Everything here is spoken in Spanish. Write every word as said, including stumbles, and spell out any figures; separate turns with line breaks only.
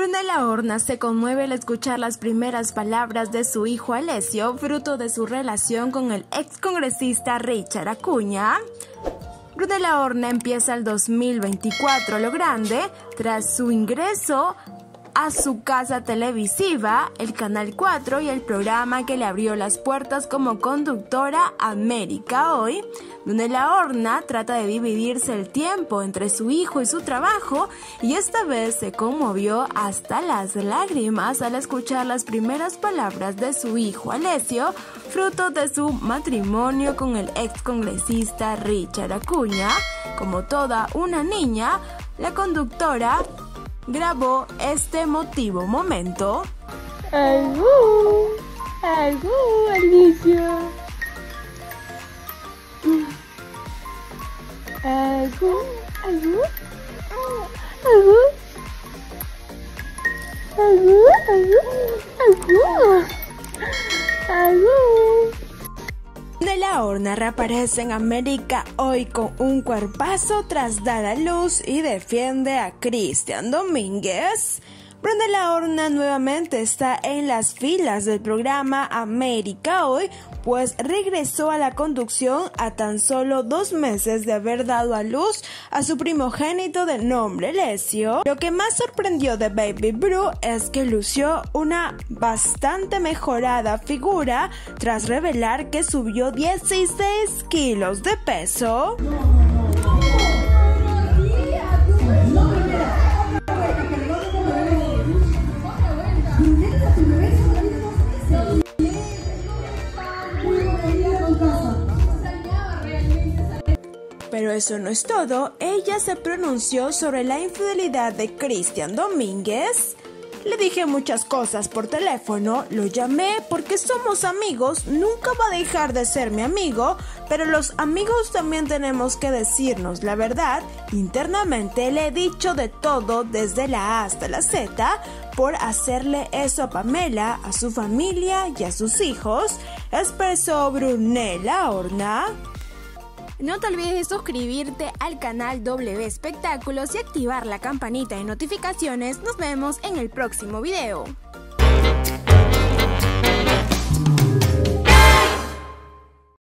Brunella Horna se conmueve al escuchar las primeras palabras de su hijo Alessio, fruto de su relación con el excongresista Richard Acuña. Brunella Horna empieza el dos mil veinticuatro a lo grande tras su ingreso a su casa televisiva, el Canal cuatro y el programa que le abrió las puertas como conductora, América Hoy. Brunella Horna trata de dividirse el tiempo entre su hijo y su trabajo y esta vez se conmovió hasta las lágrimas al escuchar las primeras palabras de su hijo Alessio, fruto de su matrimonio con el excongresista Richard Acuña. Como toda una niña, la conductora grabó este emotivo momento.
¡Algo! ¡Algo, Alicia! ¡Algo! ¡Algo! ¡Algo! ¡Algo! ¡Algo! ¡Algo!
Brunella Horna reaparece en América Hoy con un cuerpazo tras dar a luz y defiende a Cristian Domínguez. Brunella Horna nuevamente está en las filas del programa América Hoy, pues regresó a la conducción a tan solo dos meses de haber dado a luz a su primogénito de nombre Alessio. Lo que más sorprendió de Baby Bru es que lució una bastante mejorada figura tras revelar que subió dieciséis kilos de peso. Pero eso no es todo, ella se pronunció sobre la infidelidad de Cristian Domínguez. Le dije muchas cosas por teléfono, lo llamé porque somos amigos, nunca va a dejar de ser mi amigo, pero los amigos también tenemos que decirnos la verdad. Internamente le he dicho de todo desde la A hasta la Z por hacerle eso a Pamela, a su familia y a sus hijos, expresó Brunella Horna.
No te olvides de suscribirte al canal W Espectáculos y activar la campanita de notificaciones. Nos vemos en el próximo video.